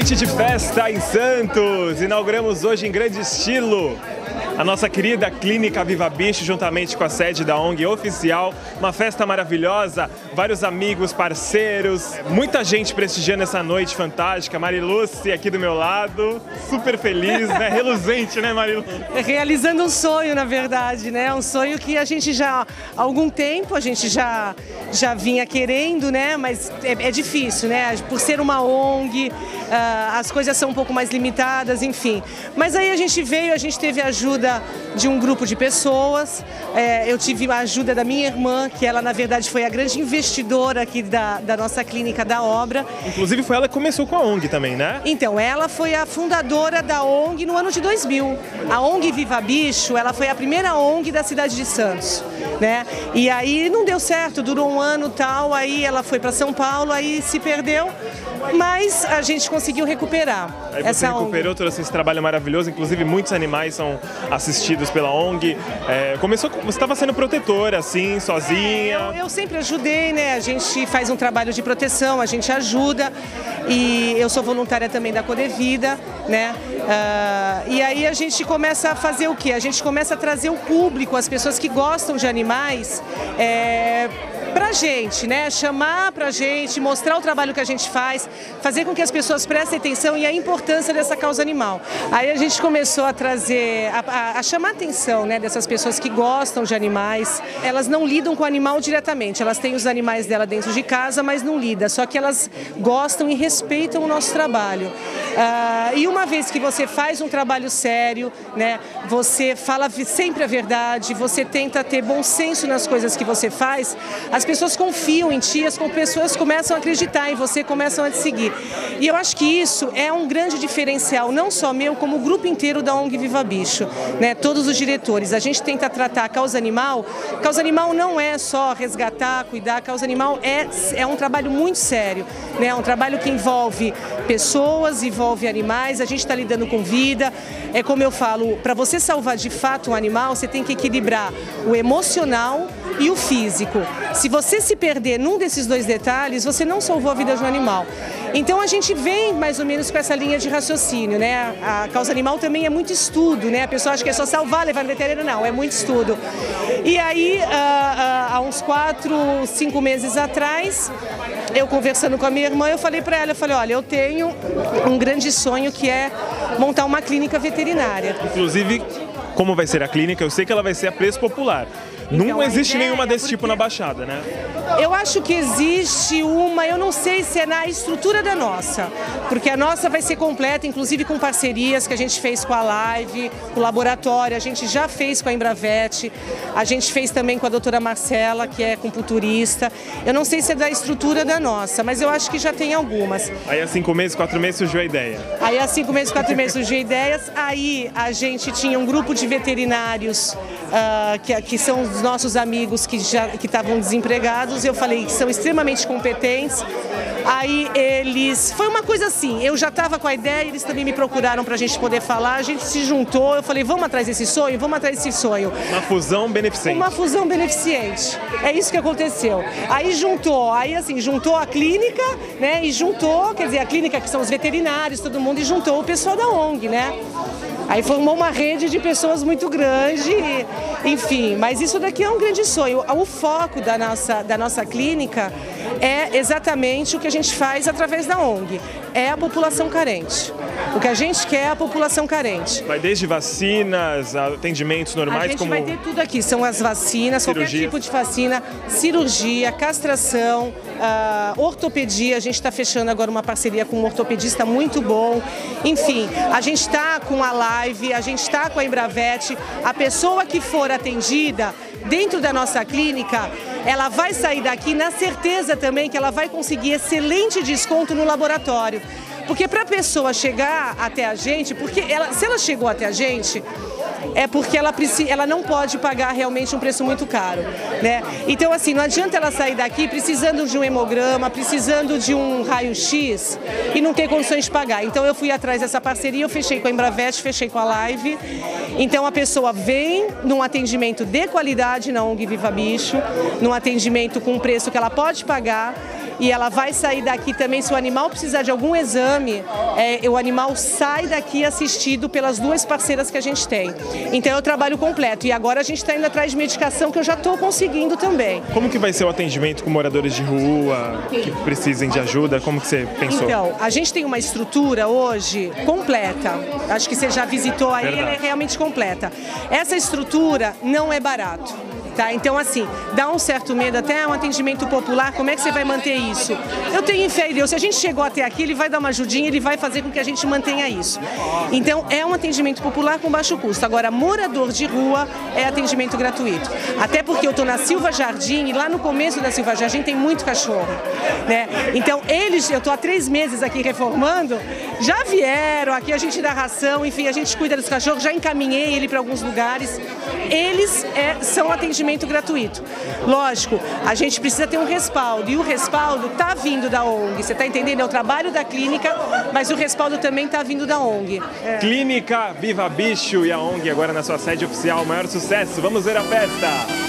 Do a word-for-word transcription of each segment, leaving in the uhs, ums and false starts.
Noite de festa em Santos. Inauguramos hoje em grande estilo a nossa querida Clínica Viva Bicho, juntamente com a sede da O N G oficial. Uma festa maravilhosa, vários amigos, parceiros, muita gente prestigiando essa noite fantástica. Mariluce aqui do meu lado, super feliz, né? Reluzente, né, Mariluce? Realizando um sonho, na verdade, né? Um sonho que a gente já, há algum tempo, a gente já, já vinha querendo, né? Mas é, é difícil, né? Por ser uma O N G, uh, as coisas são um pouco mais limitadas, enfim. Mas aí a gente veio, a gente teve a ajuda de um grupo de pessoas, é, eu tive a ajuda da minha irmã, que ela na verdade foi a grande investidora aqui da, da nossa clínica, da obra. Inclusive foi ela que começou com a O N G também, né? Então, ela foi a fundadora da O N G no ano de dois mil. A O N G Viva Bicho, ela foi a primeira O N G da cidade de Santos, né? E aí não deu certo, durou um ano tal, aí ela foi para São Paulo, aí se perdeu, mas a gente conseguiu recuperar. Aí você essa recuperou, O N G. trouxe esse trabalho maravilhoso, inclusive muitos animais são assistidos pela O N G. É, começou, você estava sendo protetora, assim, sozinha? É, eu, eu sempre ajudei, né? A gente faz um trabalho de proteção, a gente ajuda, e eu sou voluntária também da Codevida, né? Uh, e aí a gente começa a fazer o quê? A gente começa a trazer o público, as pessoas que gostam de animais, é, pra gente, né? Chamar pra gente, mostrar o trabalho que a gente faz, fazer com que as pessoas prestem atenção e a importância dessa causa animal. Aí a gente começou a trazer, a, a, a chamar a atenção, né, dessas pessoas que gostam de animais. Elas não lidam com o animal diretamente, elas têm os animais dela dentro de casa, mas não lidam, só que elas gostam e respeitam o nosso trabalho. Uh, e uma vez que você faz um trabalho sério, né, você fala sempre a verdade, você tenta ter bom senso nas coisas que você faz, as pessoas confiam em ti, as pessoas começam a acreditar em você, começam a te seguir. E eu acho que isso é um grande diferencial, não só meu, como o grupo inteiro da O N G Viva Bicho, né? Todos os diretores. A gente tenta tratar a causa animal. Causa animal não é só resgatar, cuidar, a causa animal é, é um trabalho muito sério, né? É um trabalho que envolve pessoas, envolve animais, a gente está lidando com vida. É como eu falo, para você salvar de fato um animal, você tem que equilibrar o emocional e o físico. Se você se perder num desses dois detalhes, você não salvou a vida de um animal. Então a gente vem mais ou menos com essa linha de raciocínio, né? A causa animal também é muito estudo, né? A pessoa acha que é só salvar, levar no veterinário, não, é muito estudo. E aí, há uns quatro, cinco meses atrás, eu conversando com a minha irmã, eu falei para ela, eu falei, olha, eu tenho um grande sonho que é montar uma clínica veterinária. Inclusive, como vai ser a clínica, eu sei que ela vai ser a preço popular. Então, não existe nenhuma desse tipo na Baixada, né? Eu acho que existe uma, eu não sei se é na estrutura da nossa, porque a nossa vai ser completa, inclusive com parcerias que a gente fez com a Live, com o laboratório, a gente já fez com a Embravet, a gente fez também com a doutora Marcela, que é acupunturista. Eu não sei se é da estrutura da nossa, mas eu acho que já tem algumas. Aí há cinco meses, quatro meses surgiu a ideia. Aí há cinco meses, quatro meses surgiu a ideia, aí a gente tinha um grupo de veterinários, uh, que, que são os nossos amigos que já que estavam desempregados. Eu falei que são extremamente competentes. Aí eles... Foi uma coisa assim, eu já estava com a ideia, eles também me procuraram para a gente poder falar, a gente se juntou, eu falei, vamos atrás desse sonho? Vamos atrás desse sonho. Uma fusão beneficente. Uma fusão beneficente. É isso que aconteceu. Aí juntou, aí assim, juntou a clínica, né, e juntou, quer dizer, a clínica que são os veterinários, todo mundo, e juntou o pessoal da O N G, né? Aí formou uma rede de pessoas muito grande, enfim, mas isso daqui é um grande sonho. O foco da nossa, da nossa clínica é exatamente o que a gente faz através da O N G, é a população carente. O que a gente quer é a população carente. Vai desde vacinas, atendimentos normais, a gente como... vai ter tudo aqui, são as vacinas, cirurgia. Qualquer tipo de vacina, cirurgia, castração, uh, ortopedia, a gente está fechando agora uma parceria com um ortopedista muito bom, enfim, a gente está com a Live, a gente está com a Embravet, a pessoa que for atendida dentro da nossa clínica, ela vai sair daqui na certeza também que ela vai conseguir excelente desconto no laboratório. Porque para a pessoa chegar até a gente, porque ela, se ela chegou até a gente, é porque ela, precisa, ela não pode pagar realmente um preço muito caro, né? Então, assim, não adianta ela sair daqui precisando de um hemograma, precisando de um raio-x e não ter condições de pagar. Então, eu fui atrás dessa parceria, eu fechei com a Embravet, fechei com a Live Então a pessoa vem num atendimento de qualidade na ONG Viva Bicho, num atendimento com um preço que ela pode pagar, e ela vai sair daqui também, se o animal precisar de algum exame, é, o animal sai daqui assistido pelas duas parceiras que a gente tem. Então é o trabalho completo. E agora a gente está indo atrás de medicação que eu já estou conseguindo também. Como que vai ser o atendimento com moradores de rua, que precisem de ajuda? Como que você pensou? Então, a gente tem uma estrutura hoje completa. Acho que você já visitou aí, ela é realmente completa. Essa estrutura não é barato. Tá? Então, assim, dá um certo medo, até um atendimento popular, como é que você vai manter isso? Eu tenho fé em Deus, se a gente chegou até aqui, ele vai dar uma ajudinha, ele vai fazer com que a gente mantenha isso. Então, é um atendimento popular com baixo custo. Agora, morador de rua é atendimento gratuito. Até porque eu estou na Silva Jardim, e lá no começo da Silva Jardim tem muito cachorro, né? Então, eles, eu estou há três meses aqui reformando, já vieram, aqui a gente dá ração, enfim, a gente cuida dos cachorros, já encaminhei ele para alguns lugares. Eles é, são atendimento gratuito. Lógico, a gente precisa ter um respaldo, e o respaldo está vindo da ONG, você está entendendo? É o trabalho da clínica, mas o respaldo também está vindo da ONG. É. Clínica Viva Bicho e a ONG agora na sua sede oficial, o maior sucesso. Vamos ver a festa!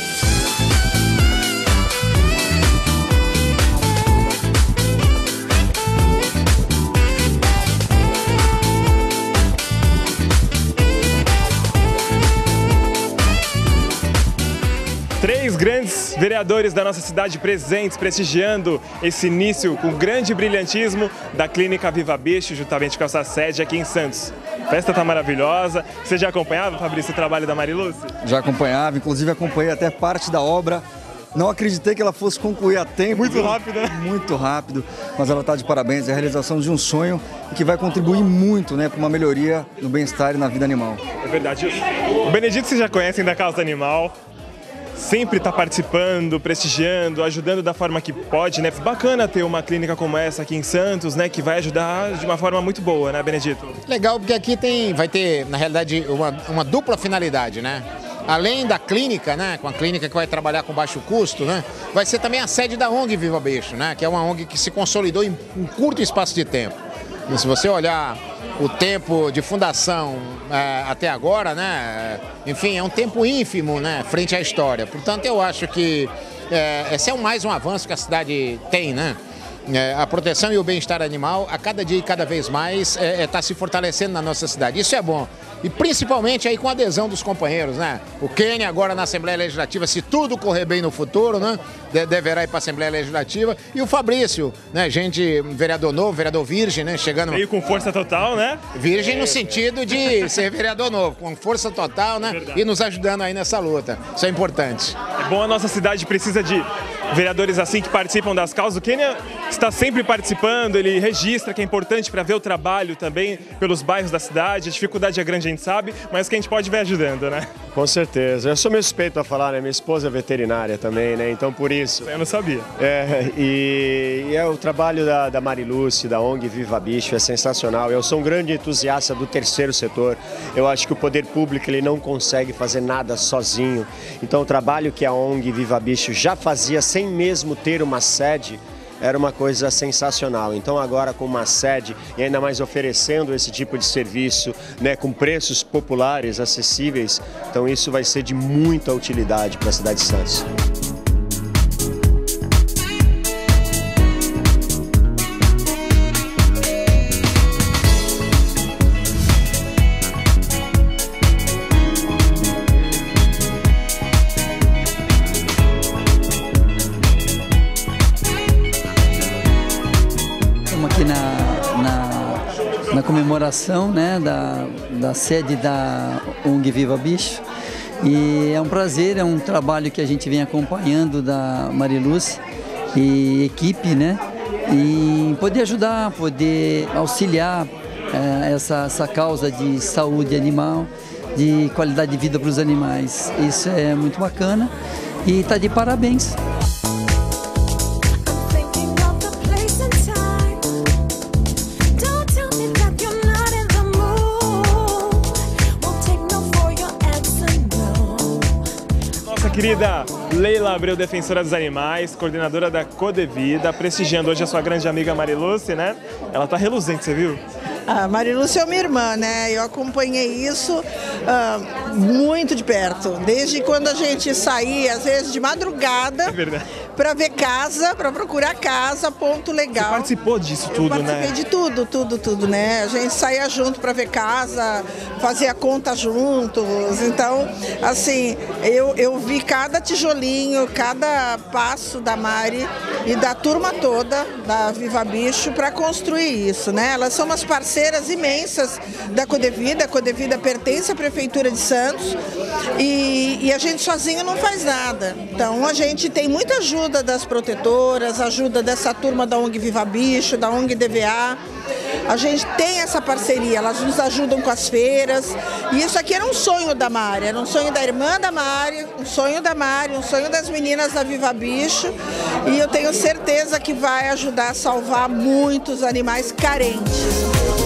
Três grandes vereadores da nossa cidade presentes, prestigiando esse início com grande brilhantismo da Clínica Viva Bicho, juntamente com a sua sede aqui em Santos. A festa tá maravilhosa. Você já acompanhava, Fabrício, o trabalho da Marilúcia? Já acompanhava, inclusive acompanhei até parte da obra. Não acreditei que ela fosse concluir a tempo. Muito rápido, né? Muito rápido, mas ela está de parabéns. É a realização de um sonho que vai contribuir muito, né, para uma melhoria no bem-estar e na vida animal. É verdade. O Benedito vocês já conhecem da causa animal. Sempre está participando, prestigiando, ajudando da forma que pode, né? Bacana ter uma clínica como essa aqui em Santos, né? Que vai ajudar de uma forma muito boa, né, Benedito? Legal, porque aqui tem, vai ter, na realidade, uma, uma dupla finalidade, né? Além da clínica, né? Com a clínica que vai trabalhar com baixo custo, né? Vai ser também a sede da ONG Viva Bicho, né? Que é uma ONG que se consolidou em um curto espaço de tempo. E se você olhar o tempo de fundação é, até agora, né, enfim, é um tempo ínfimo, né, frente à história. Portanto, eu acho que é, esse é mais um avanço que a cidade tem, né? É, a proteção e o bem-estar animal, a cada dia e cada vez mais, está é, é, se fortalecendo na nossa cidade. Isso é bom. E principalmente aí com a adesão dos companheiros, né? O Kenny agora na Assembleia Legislativa, se tudo correr bem no futuro, né? De, deverá ir para a Assembleia Legislativa. E o Fabrício, né? Gente, vereador novo, vereador virgem, né? Chegando... Veio com força total, né? Virgem no sentido de ser vereador novo, com força total, né? É e nos ajudando aí nessa luta. Isso é importante. É bom, a nossa cidade precisa de vereadores assim que participam das causas. O Kenny está sempre participando, ele registra, que é importante para ver o trabalho também pelos bairros da cidade. A dificuldade é grande, a gente sabe, mas que a gente pode ver ajudando, né? Com certeza. Eu sou meio suspeito a falar, né? Minha esposa é veterinária também, né? Então, por isso... Eu não sabia. É, e, e é o trabalho da, da Marilúcia, da ONG Viva Bicho, é sensacional. Eu sou um grande entusiasta do terceiro setor. Eu acho que o poder público ele não consegue fazer nada sozinho. Então, o trabalho que a ONG Viva Bicho já fazia sem mesmo ter uma sede, era uma coisa sensacional. Então agora com uma sede e ainda mais oferecendo esse tipo de serviço, né, com preços populares, acessíveis, então isso vai ser de muita utilidade para a cidade de Santos. Aqui na, na, na comemoração, né, da, da sede da ONG Viva Bicho, e é um prazer, é um trabalho que a gente vem acompanhando da Marilúcia e equipe, né, e poder ajudar, poder auxiliar é, essa, essa causa de saúde animal, de qualidade de vida para os animais. Isso é muito bacana e está de parabéns. Querida Leila Abreu, defensora dos animais, coordenadora da Codevida, prestigiando hoje a sua grande amiga Marilúcia, né? Ela tá reluzente, você viu? A Marilúcia é minha irmã, né? Eu acompanhei isso uh, muito de perto. Desde quando a gente saía, às vezes de madrugada, É para ver casa, para procurar casa, ponto legal. Você participou disso tudo, eu né? Participei de tudo, tudo, tudo, né? A gente saía junto para ver casa, fazia conta juntos. Então, assim, eu, eu vi cada tijolinho, cada passo da Mari e da turma toda da Viva Bicho para construir isso, né? Elas são umas parceiras imensas da Codevida. A Codevida pertence à Prefeitura de Santos e, e a gente sozinho não faz nada. Então, a gente tem muita ajuda das protetoras, ajuda dessa turma da ONG Viva Bicho, da ONG D V A. A gente tem essa parceria, elas nos ajudam com as feiras. E isso aqui era um sonho da Mari, era um sonho da irmã da Mari, um sonho da Mari, um sonho das meninas da Viva Bicho. E eu tenho certeza que vai ajudar a salvar muitos animais carentes.